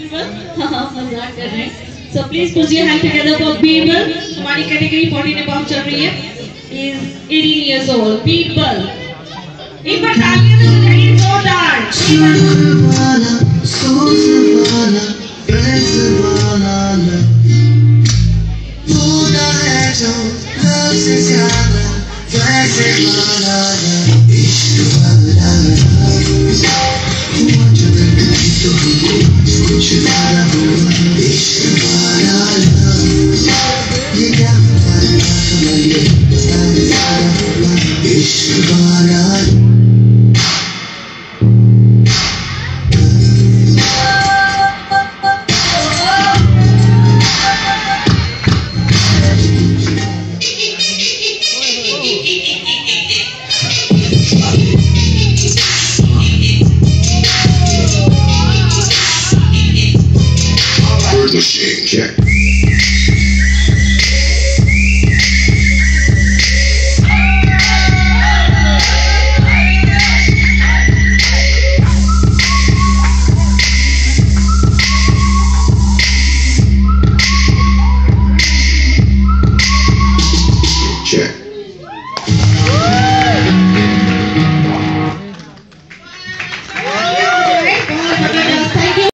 मजाक कर रहे हैं. So please put your hand together for People. हमारी कैटेगरी 40 ने बहुत चल रही है. Is 18 years old. People. एक बार तालियां तो बजाइए जोरदार. Machine check.